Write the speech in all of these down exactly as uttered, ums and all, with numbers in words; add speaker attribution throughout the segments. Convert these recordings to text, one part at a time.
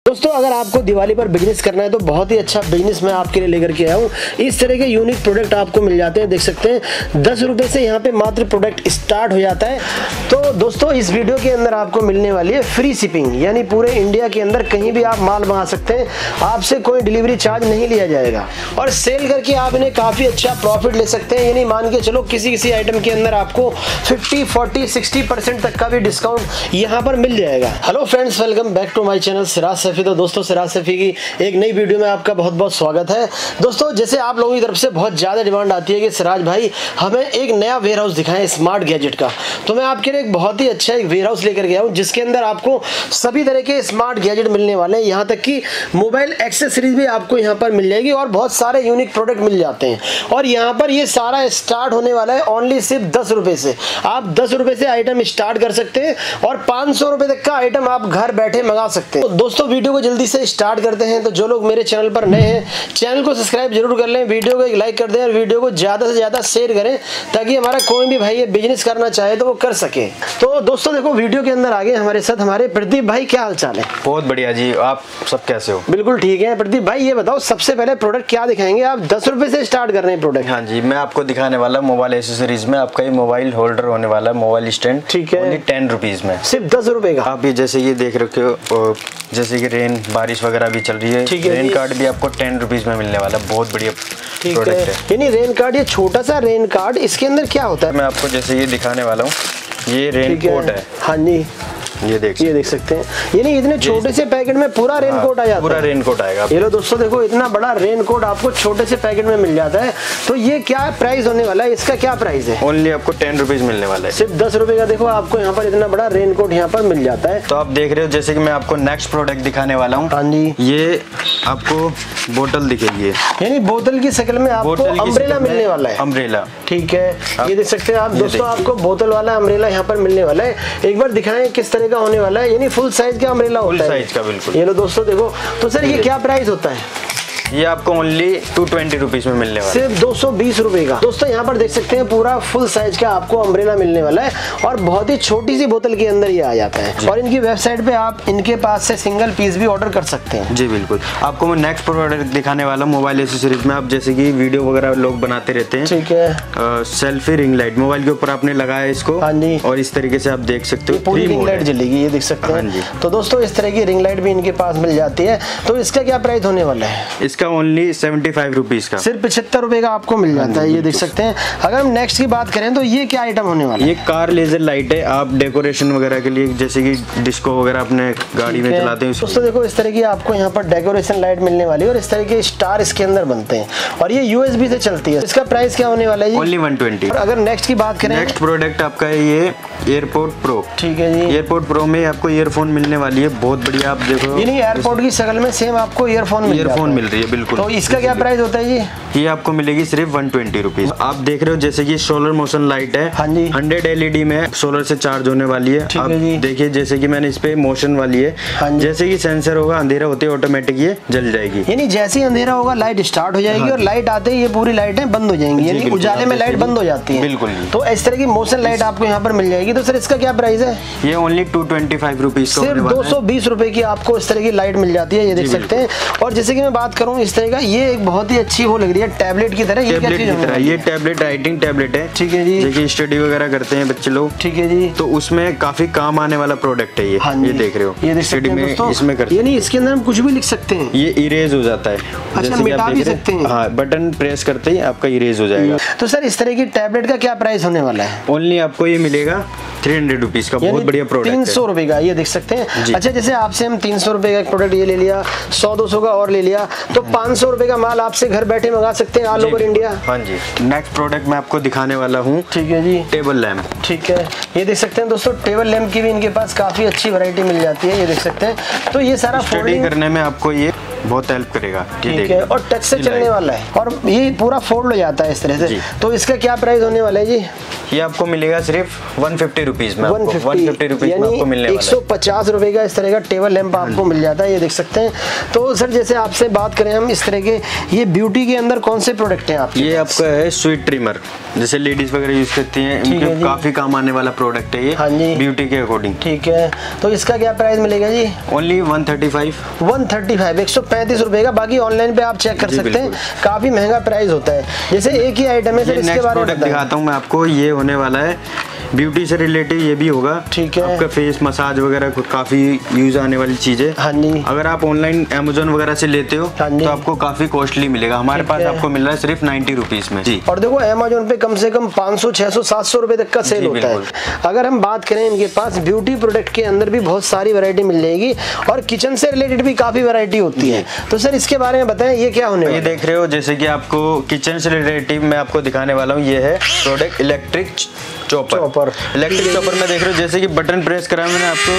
Speaker 1: दोस्तों अगर आपको दिवाली पर बिजनेस करना है तो बहुत ही अच्छा बिजनेस मैं आपके लिए लेकर के आया हूँ। इस तरह के यूनिक प्रोडक्ट आपको मिल जाते हैं, देख सकते हैं दस रुपए से यहाँ पे मात्र प्रोडक्ट स्टार्ट हो जाता है। तो दोस्तों इस वीडियो के अंदर आपको मिलने वाली है फ्री शिपिंग, यानी पूरे इंडिया के अंदर कहीं भी आप माल मंगा सकते हैं, आपसे कोई डिलीवरी चार्ज नहीं लिया जाएगा और सेल करके आप इन्हें काफी अच्छा प्रॉफिट ले सकते हैं। यानी मान के चलो किसी किसी आइटम के अंदर आपको फिफ्टी, फोर्टी, सिक्सटी परसेंट तक का भी डिस्काउंट यहाँ पर मिल जाएगा। Hello friends, welcome back to my channel Siraj Saifi. तो दोस्तों सिराज सैफी की एक नई वीडियो में आपका बहुत बहुत स्वागत है। दोस्तों जैसे आप लोगों की तरफ से बहुत ज़्यादा डिमांड आती है कि सिराज भाई हमें एक नया वेयर हाउस दिखाएं स्मार्ट गैजेट का, तो मैं आपके लिए एक बहुत ही अच्छा एक वेयर हाउस लेकर गया हूँ जिसके अंदर आपको सभी तरह के स्मार्ट गैजेट मिलने वाले हैं। यहाँ तक कि मोबाइल एक्सेसरीज भी आपको यहाँ पर मिल जाएगी और बहुत सारे यूनिक प्रोडक्ट मिल जाते हैं। और यहाँ पर ये सारा स्टार्ट होने वाला है ओनली सिर्फ दस रुपये से। आप दस रुपये से आइटम स्टार्ट कर सकते हैं और पाँच सौ रुपये तक का आइटम आप घर बैठे मंगा सकते हैं। तो दोस्तों वीडियो को जल्दी से स्टार्ट करते हैं। तो जो लोग मेरे चैनल पर नए हैं चैनल को सब्सक्राइब जरूर कर लें, वीडियो को एक लाइक कर दें और वीडियो को ज़्यादा से ज़्यादा शेयर करें ताकि हमारा कोई भी भाई ये बिजनेस करना चाहे तो वो कर सके। तो दोस्तों देखो वीडियो के अंदर आगे हमारे साथ हमारे प्रदीप भाई, क्या हाल चाल है?
Speaker 2: बहुत बढ़िया जी, आप सब कैसे हो?
Speaker 1: बिल्कुल ठीक है। प्रदीप भाई ये बताओ सबसे पहले प्रोडक्ट क्या दिखाएंगे? आप दस रुपए से स्टार्ट कर रहे हैं प्रोडक्ट।
Speaker 2: हाँ जी, मैं आपको दिखाने वाला मोबाइल एसेसरीज में आपका ये मोबाइल होल्डर होने वाला है, मोबाइल स्टैंड,
Speaker 1: ठीक है,
Speaker 2: टेन रुपीज में,
Speaker 1: सिर्फ दस रुपए का।
Speaker 2: आप ये जैसे ये देख रखे हो, जैसे कि रेन बारिश वगैरह भी चल रही है, रेन कार्ड भी आपको टेन रुपीज में मिलने वाला, बहुत बढ़िया प्रोडक्ट है।
Speaker 1: यानी रेन कार्ड, ये छोटा सा रेन कार्ड, इसके अंदर क्या होता है?
Speaker 2: मैं आपको जैसे ये दिखाने वाला हूँ, ये रेन कोट है।
Speaker 1: हाँ जी,
Speaker 2: ये देख
Speaker 1: ये देख सकते हैं। यानी इतने छोटे से पैकेट में पूरा रेनकोट आ जाता है।
Speaker 2: पूरा रेनकोट आएगा।
Speaker 1: ये लो दोस्तों देखो, इतना बड़ा रेनकोट आपको छोटे से पैकेट में मिल जाता है। तो ये क्या प्राइस होने वाला है, इसका क्या प्राइस है?
Speaker 2: ओनली आपको टेन रुपीज मिलने वाला है,
Speaker 1: सिर्फ दस रुपए का। देखो आपको यहाँ पर इतना बड़ा रेनकोट यहाँ पर मिल जाता है।
Speaker 2: तो आप देख रहे हो जैसे कि मैं आपको नेक्स्ट प्रोडक्ट दिखाने वाला हूँ।
Speaker 1: हाँ जी,
Speaker 2: ये आपको बोतल दिखेगी,
Speaker 1: यानी बोतल की शक्ल में आपको अम्ब्रेला मिलने वाला है।
Speaker 2: अम्ब्रेला,
Speaker 1: ठीक है, ये देख सकते हैं आप दोस्तों, आपको बोतल वाला अम्ब्रेला यहाँ पर मिलने वाला है। एक बार दिखाएं किस तरह का होने वाला है। यानी फुल साइज का अम्ब्रेला होता है,
Speaker 2: फुल साइज का बिल्कुल।
Speaker 1: ये लो दोस्तों देखो। तो सर ये क्या प्राइस होता है?
Speaker 2: ये आपको ओनली टू ट्वेंटी रुपीज में मिलने वाला है,
Speaker 1: सिर्फ दो सौ बीस रुपए का। दोस्तों यहाँ पर देख सकते हैं पूरा फुल साइज का आपको अम्ब्रेला मिलने वाला है और बहुत ही छोटी सी बोतल के अंदर ये आ जाता है। और इनकी वेबसाइट पे आप इनके पास से सिंगल पीस भी ऑर्डर कर सकते हैं।
Speaker 2: जी बिल्कुल। आपको मैं नेक्स्ट प्रोडक्ट दिखाने वाला हूँ मोबाइल एसेसरीज में। आप जैसे कि वीडियो वगैरह लोग बनाते रहते हैं,
Speaker 1: ठीक है,
Speaker 2: सेल्फी रिंग लाइट मोबाइल के ऊपर आपने लगाया इसको।
Speaker 1: हाँ जी,
Speaker 2: और इस तरीके से आप देख सकते हो
Speaker 1: पूरी रिंग लाइट जलेगी, ये देख सकते हैं। हाँ जी। तो दोस्तों इस तरह की रिंग लाइट भी इनके पास मिल जाती है। तो इसका क्या प्राइस होने वाला है?
Speaker 2: इसका ओनली सेवेंटी फाइव रुपीज का,
Speaker 1: सिर्फ पचहत्तर रुपए का आपको मिल जाता है, ये देख सकते हैं। अगर हम नेक्स्ट की बात करें तो ये क्या आइटम होने वाला है?
Speaker 2: ये कार लेजर लाइट है, आप डेकोरेशन वगैरह के लिए जैसे कि डिस्को वगैरह अपने गाड़ी में चलाते हैं।
Speaker 1: दोस्तों देखो इस तरह की आपको यहाँ पर डेकोरेशन लाइट मिलने वाली है और इस तरह के स्टार इसके अंदर बनते हैं और ये यूएसबी से चलती है। इसका प्राइस क्या होने वाला है?
Speaker 2: Only one twenty.
Speaker 1: अगर नेक्स्ट की बात करें,
Speaker 2: नेक्स्ट प्रोडक्ट आपका है ये एयरपोर्ट प्रो, ठीक है जी। एयरपोर्ट प्रो में आपको ईयरफोन मिलने वाली है, बहुत बढ़िया। आप देखो
Speaker 1: यानी एयरपोर्ट की शक्ल में सेम आपको ईयरफोन
Speaker 2: ईयरफोन मिल रही है, बिल्कुल।
Speaker 1: तो इसका क्या प्राइस होता है? ये
Speaker 2: ये आपको मिलेगी सिर्फ वन ट्वेंटी रुपीज। आप देख रहे हो जैसे कि सोलर मोशन लाइट है।
Speaker 1: हाँ जी,
Speaker 2: हंड्रेड एलईडी में सोलर से चार्ज होने वाली है। आप देखिए जैसे कि मैंने इस पे मोशन वाली है। हाँ, जैसे कि सेंसर होगा, अंधेरा होते ही ऑटोमेटिक ये जल जाएगी।
Speaker 1: यानी जैसे ही अंधेरा होगा लाइट स्टार्ट हो जाएगी। हाँ, और लाइट आते ही ये पूरी लाइटें बंद हो जाएंगी, यानी उजाले में लाइट बंद हो जाती है।
Speaker 2: बिल्कुल।
Speaker 1: तो इस तरह की मोशन लाइट आपको यहाँ पर मिल जाएगी। तो सर इसका क्या प्राइस है?
Speaker 2: ये only two twenty five rupees,
Speaker 1: सिर्फ दो सौ बीस रुपए की आपको इस तरह की लाइट मिल जाती है, ये देख सकते हैं। और जैसे कि मैं बात करूँ इस तरह का, ये एक बहुत ही अच्छी वो लग रही है टैबलेट की तरह। ये
Speaker 2: टैबलेट की तरह, ये टैबलेट राइटिंग टैबलेट है, ठीक है जी। देखिए स्टडी वगैरह करते हैं बच्चे लोग, ठीक है जी, तो उसमें काफी काम आने वाला प्रोडक्ट है ये। हाँ, ये देख रहे हो, ये स्टडी में इसमें करते हैं।
Speaker 1: यानी इसके अंदर हम कुछ भी लिख सकते हैं,
Speaker 2: ये इरेज हो जाता है।
Speaker 1: अच्छा, मिटा भी सकते हैं।
Speaker 2: हाँ, बटन प्रेस करते ही आपका इरेज हो जाएगा।
Speaker 1: तो सर इस तरह की टैबलेट का क्या प्राइस होने वाला है?
Speaker 2: ओनली आपको ये मिलेगा थ्री हंड्रेड रुपीज का, बहुत बढ़िया प्रोडक्ट,
Speaker 1: तीन सौ रुपए का, ये देख सकते हैं। अच्छा, जैसे आपसे हम तीन सौ रुपए का प्रोडक्ट ये ले लिया, सौ दो सौ का और ले लिया, तो पाँच सौ रुपए का माल आपसे घर बैठे मंगा सकते हैं ऑल ओवर इंडिया।
Speaker 2: हाँ जी। नेक्स्ट प्रोडक्ट मैं आपको दिखाने वाला हूँ, ठीक है जी, टेबल लैम्प।
Speaker 1: ठीक है, ये देख सकते हैं दोस्तों, टेबल लैम्प की भी इनके पास काफी अच्छी वैरायटी मिल जाती है, ये देख सकते हैं। तो ये सारा
Speaker 2: स्टडी करने में आपको ये बहुत हेल्प करेगा।
Speaker 1: ठीक है, और टच से चलने वाला है और ये पूरा फोल्ड हो जाता है इस तरह से। तो इसका क्या प्राइस होने वाला है जी?
Speaker 2: ये आपको मिलेगा सिर्फ वन फिफ्टी रुपीज में, वन फिफ्टी रुपीज में आपको मिलने वाला है।
Speaker 1: एक सौ पचास रुपए का इस तरह का टेबल लैंप आपको मिल जाता है, ये देख सकते हैं। तो सर जैसे आपसे बात करें हम इस तरह के, ये ब्यूटी के अंदर कौन से प्रोडक्ट हैं आपके?
Speaker 2: ये आपका है स्वीट ट्रिमर, जैसे लेडीज वगैरह यूज करती हैं, इनके काफी काम आने वाला प्रोडक्ट है ये। हाँ जी, ब्यूटी के अकॉर्डिंग।
Speaker 1: ठीक है, तो इसका क्या प्राइस मिलेगा जी?
Speaker 2: Only one thirty five
Speaker 1: one thirty five एक सौ पैंतीस रुपए का। बाकी ऑनलाइन पे आप चेक कर सकते हैं, काफी महंगा प्राइस होता है। जैसे एक ही आइटम है सर, इसके बारे में
Speaker 2: दिखाता हूँ मैं आपको। ये होने वाला है ब्यूटी से रिलेटेड, ये भी होगा।
Speaker 1: ठीक है,
Speaker 2: आपका फेस मसाज वगैरह काफी यूज आने वाली चीज है।
Speaker 1: हाँ जी,
Speaker 2: अगर आप ऑनलाइन अमेजोन वगैरह से लेते हो तो आपको काफी कॉस्टली मिलेगा। हमारे पास आपको मिल रहा है सिर्फ नाइन्टी रुपीज में जी।
Speaker 1: और देखो अमेजोन पे कम से कम पाँच सौ, छह सौ, सात सौ रुपए तक का सेल होता है। अगर हम बात करें इनके पास ब्यूटी प्रोडक्ट के अंदर भी बहुत सारी वैरायटी मिल जाएगी और किचन से रिलेटेड भी काफी वैरायटी होती है। तो सर इसके बारे में बताएं, ये क्या होने वाला है?
Speaker 2: ये देख रहे हो, जैसे कि आपको किचन से रिलेटेड मैं आपको दिखाने वाला हूँ। ये है product electric chopper. Chopper electric chopper में देख रहे हो, जैसे कि बटन प्रेस करा मैंने, आपको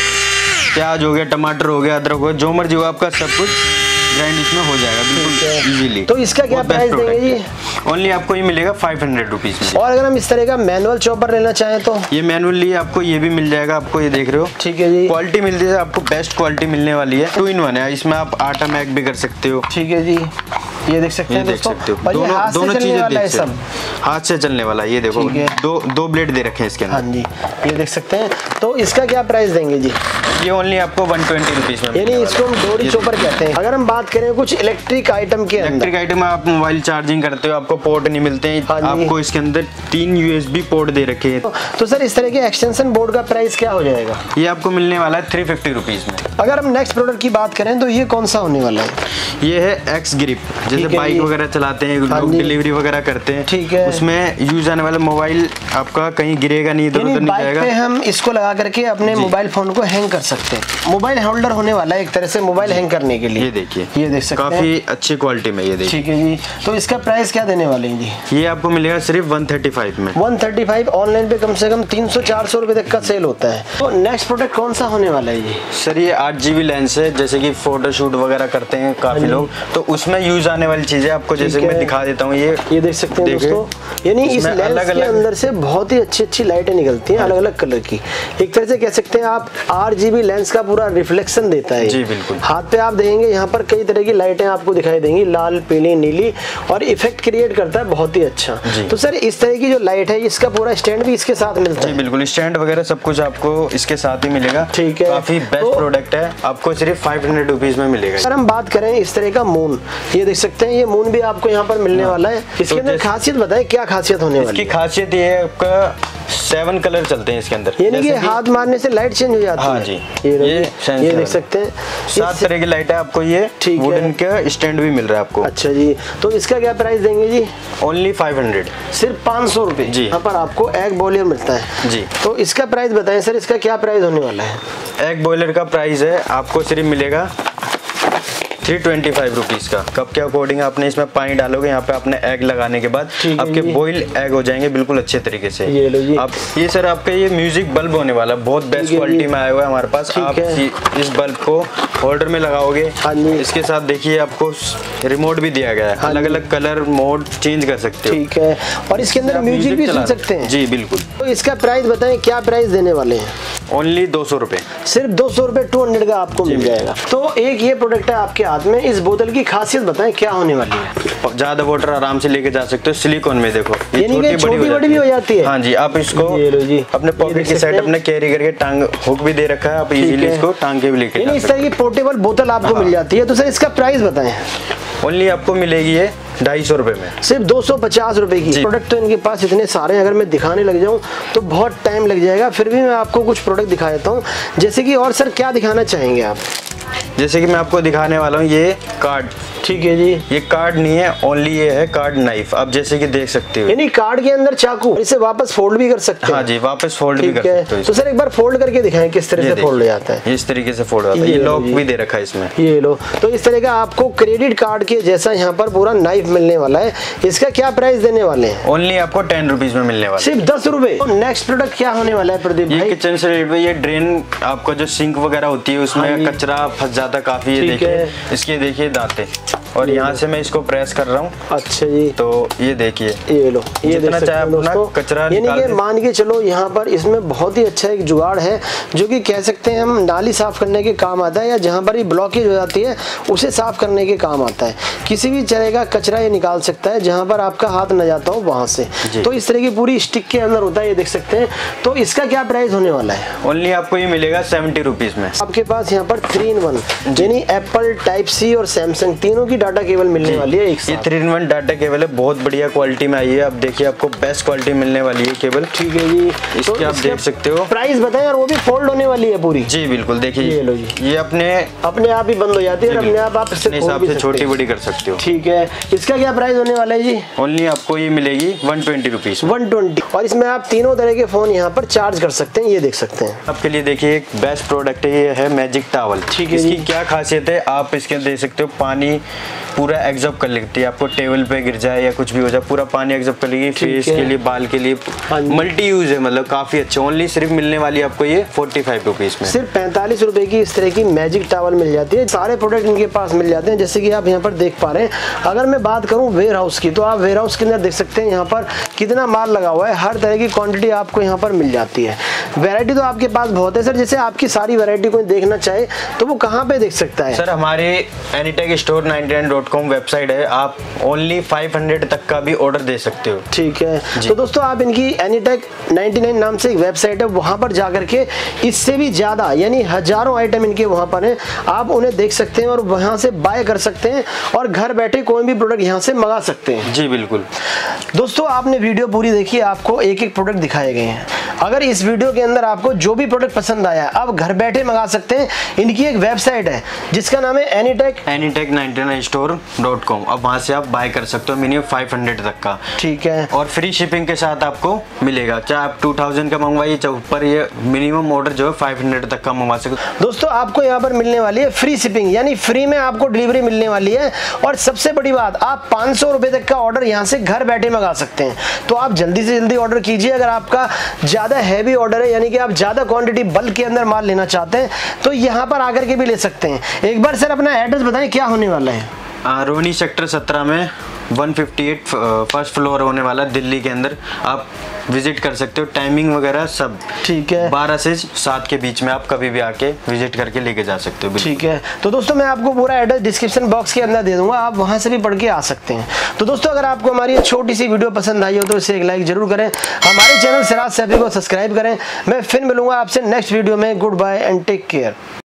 Speaker 2: प्याज हो गया, टमाटर हो गया, अदरक हो गया, जो मर्जी हो आपका सब कुछ ग्राइंड इसमें हो जाएगा बिल्कुल इजीली।
Speaker 1: तो इसका क्या प्राइस देंगे जी?
Speaker 2: ओनली आपको ये मिलेगा फाइव हंड्रेड रुपीज में।
Speaker 1: और अगर हम इस तरह का मैनुअल चॉपर लेना चाहें तो?
Speaker 2: ये मैनुअली आपको ये भी मिल जाएगा आपको, ये देख रहे हो।
Speaker 1: ठीक है जी,
Speaker 2: क्वालिटी मिलती है आपको, बेस्ट क्वालिटी मिलने वाली है। टू इन वन है, इसमें आप आटा मैक भी कर सकते हो।
Speaker 1: ठीक है जी, ये देख सकते हैं,
Speaker 2: देख सकते हो,
Speaker 1: दोनों दोनों चीजें देख सकते हो,
Speaker 2: हाथ से चलने वाला। ये देखो दो दो ब्लेड दे रखे हैं इसके अंदर।
Speaker 1: हाँ जी, ये देख सकते हैं। तो इसका क्या प्राइस देंगे जी?
Speaker 2: ये ओनली आपको वन ट्वेंटी रुपीज में,
Speaker 1: यानी इसको हम डोरी चॉपर कहते हैं। अगर हम बात करें कुछ इलेक्ट्रिक आइटम के अंदर,
Speaker 2: इलेक्ट्रिक आइटम आप मोबाइल चार्जिंग करते हो, आपको पोर्ट नहीं मिलते हैं। हाँ, आपको इसके अंदर तीन यूएसबी पोर्ट दे रखे हैं।
Speaker 1: तो, तो सर इस तरह के एक्सटेंशन बोर्ड का प्राइस क्या हो जाएगा?
Speaker 2: ये आपको मिलने वाला है थ्री फिफ्टी रुपीज में।
Speaker 1: अगर हम नेक्स्ट प्रोडक्ट की बात करें तो ये कौन सा होने वाला है?
Speaker 2: ये है एक्स ग्रिप, जैसे बाइक वगैरह चलाते हैं लोग, डिलीवरी वगैरह करते हैं।
Speaker 1: ठीक है,
Speaker 2: उसमें यूज आने वाला मोबाइल आपका कहीं गिरेगा नहीं, इधर उधर नहीं जाएगा।
Speaker 1: पे हम इसको लगा करके अपने मोबाइल फोन को हैंग कर सकते हैं। मोबाइल होल्डर होने वाला है एक तरह से मोबाइल हैंग करने के लिए।
Speaker 2: ये देखिए,
Speaker 1: ये देख सकते हैं,
Speaker 2: काफी अच्छी क्वालिटी में ये देखिए।
Speaker 1: ठीक है जी, तो इसका प्राइस क्या देने वाले हैं जी?
Speaker 2: ये आपको मिलेगा सिर्फ वन थर्टी फाइव में।
Speaker 1: वन थर्टी फाइव ऑनलाइन पे कम से कम तीन सौ चार सौ रुपए तक का सेल होता है। तो नेक्स्ट प्रोडक्ट कौन सा होने वाला है जी?
Speaker 2: सर ये आठ जीबी लेंस है, जैसे कि फोटो शूट वगैरह करते हैं काफी लोग, तो उसमें यूज आने वाली चीजें आपको जैसे मैं दिखा देता हूँ। ये
Speaker 1: ये देख सकते हैं दोस्तों, यानी इस लेंस के अंदर से बहुत ही अच्छी अच्छी लाइटें निकलती हैं अलग अलग कलर की। एक तरह से कह सकते हैं आप आठ जीबी लेंस का पूरा रिफ्लेक्शन देता है
Speaker 2: जी बिल्कुल।
Speaker 1: हाथ पे आप देखेंगे यहाँ पर कई तरह की लाइटें आपको दिखाई देंगी, लाल, पीली, नीली, और इफेक्ट क्रिएट करता है बहुत ही अच्छा। तो सर इस तरह की जो लाइट है इसका पूरा स्टैंड भी इसके साथ मिलता है?
Speaker 2: जी बिल्कुल, स्टैंड वगैरह सब कुछ आपको इसके साथ ही मिलेगा।
Speaker 1: ठीक है,
Speaker 2: काफी बेस्ट प्रोडक्ट है, आपको सिर्फ फाइव हंड्रेड रुपीज में मिलेगा।
Speaker 1: सर हम बात करें इस तरह का मून, ये देख सकते हैं, ये मून भी आपको यहाँ पर मिलने वाला है। इसके अंदर खासियत बताए, क्या खासियत होने वाली है?
Speaker 2: इसकी खासियत ये है, आपका सेवन कलर चलते हैं इसके अंदर,
Speaker 1: यानी कि हाथ मारने से लाइट चेंज हो जाती है।
Speaker 2: हाँ जी,
Speaker 1: ये ये, ये देख सकते हैं,
Speaker 2: सात तरह की लाइट है आपको। ये वुडन का स्टैंड भी मिल रहा है आपको।
Speaker 1: अच्छा जी, तो इसका क्या प्राइस देंगे जी?
Speaker 2: ओनली फाइव हंड्रेड,
Speaker 1: सिर्फ पाँच सौ रुपए जी। यहाँ पर आपको एग बॉयलर मिलता है जी। तो इसका प्राइस बताएं सर, इसका क्या प्राइस होने वाला है?
Speaker 2: एग बॉयलर का प्राइस है आपको सिर्फ मिलेगा थ्री ट्वेंटी फाइव रुपीज का। कप के अकॉर्डिंग आपने इसमें पानी डालोगे, यहाँ पे आपने एग लगाने के बाद आपके बॉईल एग हो जाएंगे बिल्कुल अच्छे तरीके से।
Speaker 1: ये लो जी।
Speaker 2: आप ये सर आपका ये म्यूजिक बल्ब होने वाला, बहुत बेस्ट क्वालिटी में आया हुआ है हमारे पास। आप इस बल्ब को होल्डर में लगाओगे, इसके साथ देखिए आपको रिमोट भी दिया गया है, अलग अलग कलर मोड चेंज कर सकते हो।
Speaker 1: ठीक है, और इसके अंदर म्यूजिक भी सुन सकते हैं
Speaker 2: जी बिल्कुल।
Speaker 1: तो इसका प्राइस बताएं, क्या प्राइस देने वाले हैं?
Speaker 2: ओनली दो सौ रुपए,
Speaker 1: सिर्फ दो सौ रुपए, टू हंड्रेड का आपको मिल जाएगा। तो एक ये प्रोडक्ट है आपके हाथ में, इस बोतल की खासियत बताएं क्या होने वाली है?
Speaker 2: ज्यादा वाटर आराम से लेके जा सकते हो, सिलिकॉन में देखो ये
Speaker 1: छोटी बड़ी, बड़ी भी हो जाती है।
Speaker 2: हाँ जी, आप इसको अपने पॉकेट की साइड अपने कैरी करके टांग, हुक भी दे रखा है, आप इजीली इसको टांग के भी लेके
Speaker 1: इस तरह की पोर्टेबल बोतल आपको मिल जाती है। तो सर इसका प्राइस बताएं।
Speaker 2: ओनली आपको मिलेगी ये ढाई सौ रुपए में,
Speaker 1: सिर्फ दो सौ पचास रुपए की। प्रोडक्ट तो इनके पास इतने सारे हैं, अगर मैं दिखाने लग जाऊं तो बहुत टाइम लग जाएगा, फिर भी मैं आपको कुछ प्रोडक्ट दिखा देता हूं। जैसे कि और सर क्या दिखाना चाहेंगे आप?
Speaker 2: जैसे कि मैं आपको दिखाने वाला हूँ ये कार्ड
Speaker 1: ठीक है जी।
Speaker 2: ये कार्ड नहीं है, ओनली ये है कार्ड नाइफ। आप जैसे कि देख सकते हो,
Speaker 1: यानी कार्ड के अंदर चाकू, इसे वापस फोल्ड भी कर सकते हैं।
Speaker 2: हाँ जी, वापस फोल्ड भी कर सकते हो।
Speaker 1: तो सर एक बार फोल्ड करके दिखाएं किस तरह से फोल्ड हो जाता है।
Speaker 2: इस तरीके से फोल्ड होता है। ये लॉक भी दे रखा है इसमें, ये
Speaker 1: लो। तो इस तरह का आपको क्रेडिट कार्ड के जैसा यहाँ पर पूरा नाइफ मिलने वाला है। इसका क्या प्राइस देने वाले हैं?
Speaker 2: ओनली आपको टेन रुपीज में मिलने वाला है,
Speaker 1: सिर्फ दस रुपए। नेक्स्ट प्रोडक्ट क्या होने वाला है प्रदीप भाई?
Speaker 2: ये किचन से रिलेटेड, ये ड्रेन आपको जो सिंक वगैरह होती है उसमें कचरा फंस जाता काफी। ये देखिए, इसके देखिए दांते, और यहाँ से मैं इसको प्रेस कर रहा हूँ।
Speaker 1: अच्छा जी।
Speaker 2: तो ये देखिए,
Speaker 1: ये लो, ये
Speaker 2: जितना चाहे अपना कचरा निकाल के,
Speaker 1: मान के चलो यहाँ पर इसमें बहुत ही अच्छा एक जुगाड़ है जो कि कह सकते हैं हम नाली साफ करने के काम आता है, या जहाँ पर ये ब्लॉकेज हो जाती है उसे साफ करने के काम आता है। किसी भी तरह का कचरा ये निकाल सकता है जहाँ पर आपका हाथ न जाता हो वहाँ से। तो इस तरह की पूरी स्टिक के अंदर होता है, ये देख सकते हैं। तो इसका क्या प्राइस होने वाला है?
Speaker 2: ओनली आपको ये मिलेगा सेवेंटी रुपीज में।
Speaker 1: आपके पास यहाँ पर थ्री इन वन यानी एप्पल, टाइप सी और सैमसंग तीनों की डाटा केबल मिलने वाली है एक साथ।
Speaker 2: ये three in one data cable है, बहुत बढ़िया क्वालिटी में आई है। आप देखिए, आपको बेस्ट क्वालिटी मिलने वाली है केबल।
Speaker 1: ठीक है जी।
Speaker 2: इसके तो आप देख सकते हो।
Speaker 1: प्राइस बताएं, और वो भी फोल्ड होने वाली है पूरी।
Speaker 2: जी बिल्कुल, देखिए ये लो जी, ये अपने
Speaker 1: अपने आप ही बंद हो जाती है, अपने आप आप
Speaker 2: इससे हिसाब से छोटी बड़ी कर सकते हो।
Speaker 1: ठीक है। इसका क्या प्राइस होने वाला है जी?
Speaker 2: ओनली आपको ये मिलेगी one twenty rupees.
Speaker 1: One twenty. और इसमें आप तीनों तरह के फोन यहाँ पर चार्ज कर सकते हैं, ये देख सकते हैं।
Speaker 2: आपके लिए देखिए एक बेस्ट प्रोडक्ट है, ये है मैजिक टॉवल। ठीक है। इसकी क्या खासियत है, आप इसके देख सकते हो, पानी पूरा एब्जॉर्ब कर लेती है। आपको टेबल पे गिर जाए या कुछ भी हो जाए, पूरा पानी एब्जॉर्ब कर लेगी। फेस के लिए, बाल के लिए मल्टी यूज है, मतलब काफी अच्छे। ओनली सिर्फ मिलने वाली है आपको ये फोर्टी फाइव रुपीज में,
Speaker 1: सिर्फ पैंतालीस रुपए की इस तरह की मैजिक टॉवल मिल जाती है। सारे प्रोडक्ट इनके पास मिल जाते हैं, जैसे कि आप यहाँ पर देख पा रहे हैं। अगर मैं बात करूँ वेयर हाउस की, तो आप वेयर हाउस के अंदर देख सकते हैं यहाँ पर कितना माल लगा हुआ है। हर तरह की क्वांटिटी आपको यहाँ पर मिल जाती है। वैरायटी तो आपके पास बहुत है सर। जैसे आपकी सारी वैरायटी कोई देखना चाहे तो वो कहाँ पे देख सकता है?
Speaker 2: सर हमारे Anytech store ninety nine dot com website है, आप ओनली फाइव हंड्रेड तक का भी ऑर्डर दे सकते हो।
Speaker 1: ठीक है। तो दोस्तों आप इनकी एनीटेक नाइंटी नाइन नाम से एक वेबसाइट है, वहां पर जाकर के इससे भी ज्यादा यानी हजारों आइटम इनके वहां पर हैं, आप उन्हें देख सकते हैं और वहां से बाय कर सकते हैं और घर बैठे कोई भी प्रोडक्ट यहां से मंगा सकते हैं।
Speaker 2: जी बिल्कुल।
Speaker 1: दोस्तों आपने वीडियो पूरी देखी, आपको एक एक प्रोडक्ट दिखाए गए हैं। अगर इस वीडियो के अंदर आपको जो भी प्रोडक्ट पसंद आया आप घर बैठे मंगा सकते हैं। इनकी एक वेबसाइट है जिसका नाम है Anytech
Speaker 2: Anytech ninety nine store dot com. अब वहां से आप बाय कर सकते हो मिनिमम फाइव हंड्रेड तक का।
Speaker 1: ठीक है।
Speaker 2: और फ्री शिपिंग के साथ आपको मिलेगा, चाहे आप टू थाउजेंड का मंगवाइए, चाहे ऊपर ये मिनिमम ऑर्डर जो है फाइव हंड्रेड तक का मंगवा सकते हो।
Speaker 1: दोस्तों आपको यहाँ पर मिलने वाली है फ्री शिपिंग, यानी फ्री में आपको डिलीवरी मिलने वाली है। और सबसे बड़ी बात, आप पाँच सौ रुपए तक का ऑर्डर यहाँ से घर बैठे मंगा सकते हैं। तो आप जल्दी से जल्दी ऑर्डर कीजिए। अगर आपका ज्यादा हैवी ऑर्डर है, यानी कि आप ज्यादा क्वांटिटी बल्क के अंदर माल लेना चाहते हैं, तो यहाँ पर आकर के भी ले सकते हैं। एक बार सर अपना एड्रेस बताएं, क्या होने वाला है?
Speaker 2: रोहिणी सेक्टर सत्रह में one fifty eight first floor होने वाला, दिल्ली के अंदर। आप विजिट कर सकते हो, टाइमिंग वगैरह सब
Speaker 1: ठीक है,
Speaker 2: बारह से सात के बीच में आप कभी भी आके विजिट करके लेके जा सकते हो।
Speaker 1: ठीक है। तो दोस्तों मैं आपको पूरा एड्रेस डिस्क्रिप्शन बॉक्स के अंदर दे दूंगा, आप वहां से भी पढ़ के आ सकते हैं। तो दोस्तों अगर आपको हमारी छोटी सी वीडियो पसंद आई हो तो इसे एक लाइक जरूर करें, हमारे चैनल सिराज सैफी को सब्सक्राइब करें। मैं फिर मिलूंगा आपसे नेक्स्ट वीडियो में। Goodbye and take care.